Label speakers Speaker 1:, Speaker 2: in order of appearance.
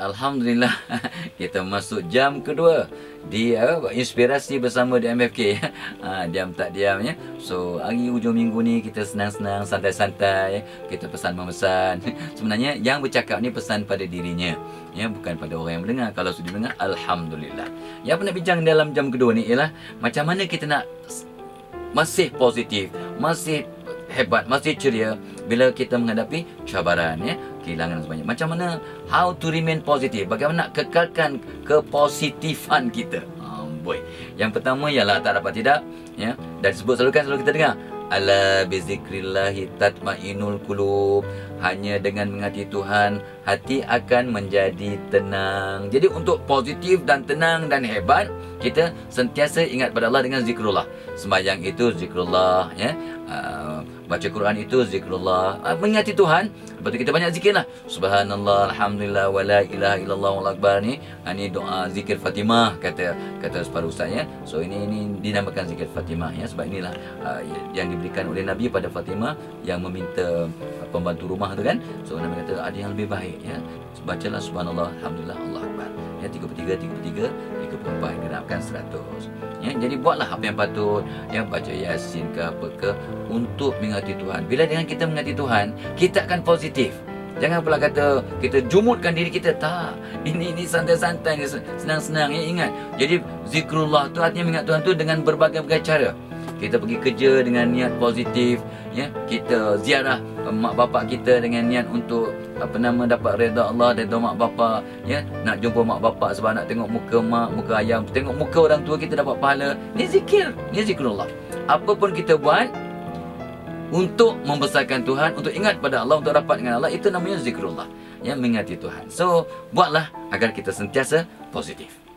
Speaker 1: Alhamdulillah, kita masuk jam kedua di inspirasi bersama di MFK. Diam tak diam ya. So hari hujung minggu ni kita senang-senang, santai-santai, kita pesan memesan. Sebenarnya yang bercakap ni pesan pada dirinya, ya, bukan pada orang yang mendengar. Kalau sudah dengar, alhamdulillah. Yang nak bincang dalam jam kedua ni ialah macam mana kita nak masih positif, masih hebat, masih ceria bila kita menghadapi cabaran, ya, kehilangan sebanyak. Macam mana how to remain positive, bagaimana nak kekalkan kepositifan kita. Yang pertama ialah tak dapat tidak, ya, dan sebut selalu kita dengar, ala bizikrillahi tatmainul qulub. Hanya dengan mengasihi Tuhan, hati akan menjadi tenang. Jadi untuk positif dan tenang dan hebat, kita sentiasa ingat pada Allah dengan zikrullah. Sembahyang itu zikrullah, ya. Baca Quran itu zikrullah. Mengingati Tuhan, lepas tu kita banyak zikirlah. Subhanallah, alhamdulillah, wa la ilaha illallah, wal akbar ni. Ini doa zikir Fatimah, kata separuh ustaz, ya. So ini dinamakan zikir Fatimah, ya. Sebab inilah yang diberikan oleh Nabi pada Fatimah yang meminta pembantu rumah tu kan. So Nabi kata ada yang lebih baik, ya. Bacalah subhanallah, alhamdulillah, Allah akbar. Ya, 33, 34, genapkan 100. Ya, jadi buatlah apa yang patut, ya, baca Yasin ke apa ke untuk mengasihi Tuhan. Bila dengan kita mengasihi Tuhan, kita akan positif. Jangan pula kata kita jumutkan diri kita. Tak. Ini santai-santai, senang-senang, ya. Ingat. Jadi zikrullah tu artinya mengingat Tuhan tu dengan berbagai-bagai cara. Kita pergi kerja dengan niat positif, ya. Kita ziarah mak bapak kita dengan niat untuk dapat redha Allah, redha mak bapak, ya. Nak jumpa mak bapak sebab nak tengok muka mak, muka ayah, tengok muka orang tua kita dapat pahala. Ni zikir, ni zikrullah. Apa pun kita buat untuk membesarkan Tuhan, untuk ingat pada Allah, untuk rapat dengan Allah, itu namanya zikrullah, ya, mengingati Tuhan. So buatlah agar kita sentiasa positif.